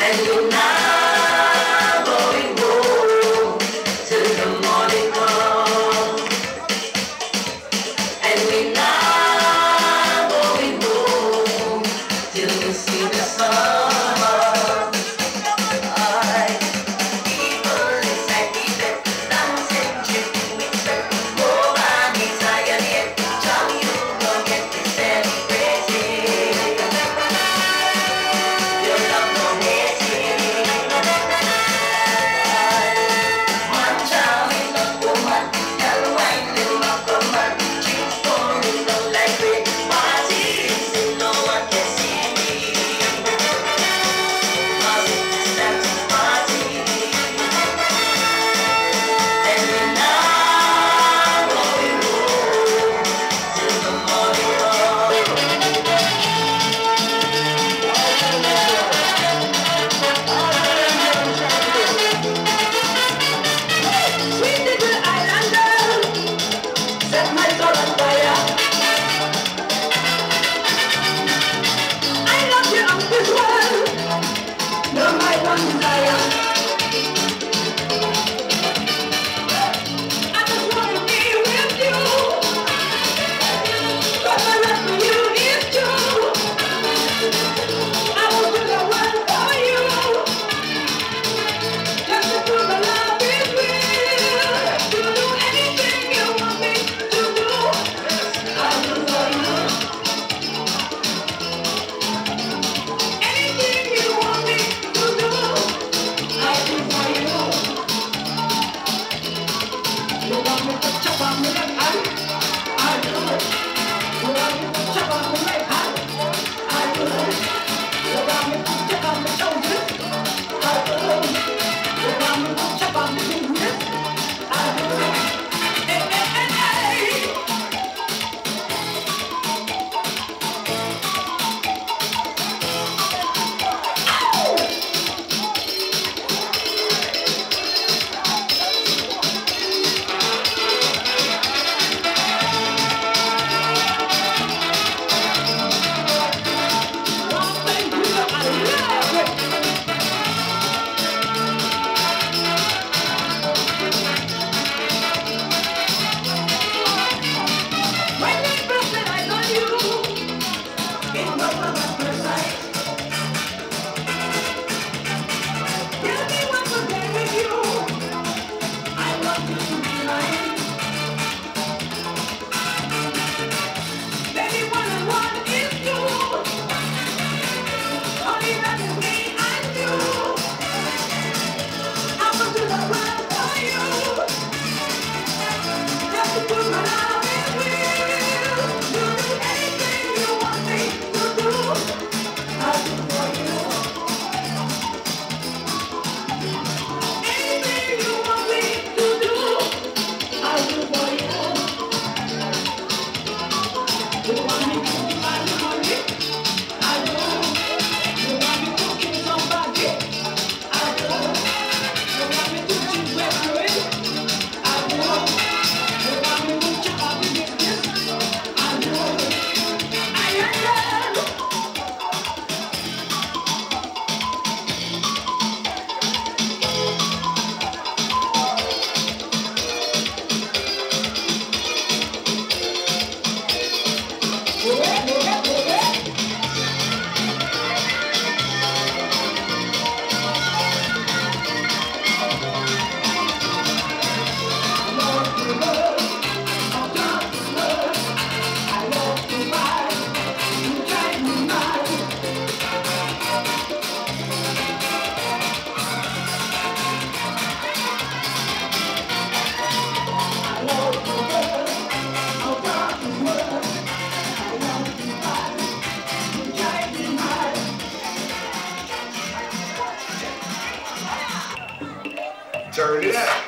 Turn it out.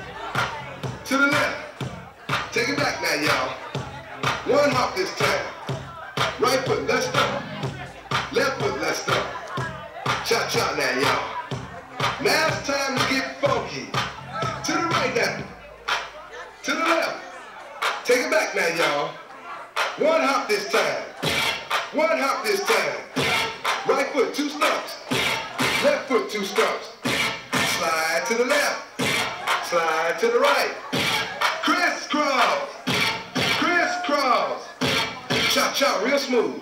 To the left. Take it back now, y'all. One hop this time. Right foot, let's stop. Left foot, let's stop. Cha-cha now, y'all. Now it's time to get funky. To the right now. To the left. Take it back now, y'all. One hop this time. One hop this time. Right foot, two stumps. Left Left foot, 2 stumps. Slide to the left. Slide to the right. Crisscross. Crisscross. Chop, chop, real smooth.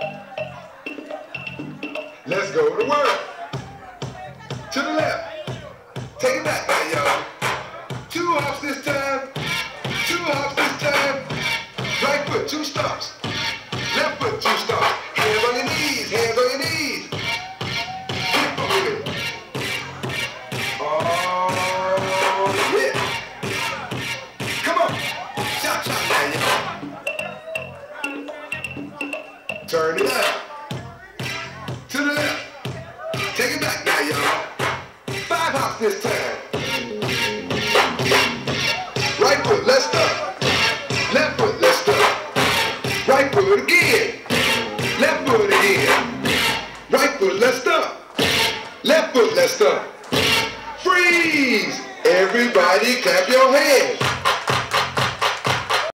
Let's go to work. To the left. Take it back now, y'all. 2 hops this time. 2 hops this time. Right foot, 2 stumps. Left foot, 2 stumps. Hands on your knees. Hands on your knees. Hip with it. Oh, yeah. Come on. Chop, chop now, y'all. Turn it out. To the left. Take it back now, y'all. 5 hops this time. Right foot, let's stop. Left foot, let's stop. Right foot again. Left foot again. Right foot, let's stop. Left foot, let's stop. Freeze! Everybody clap your hands.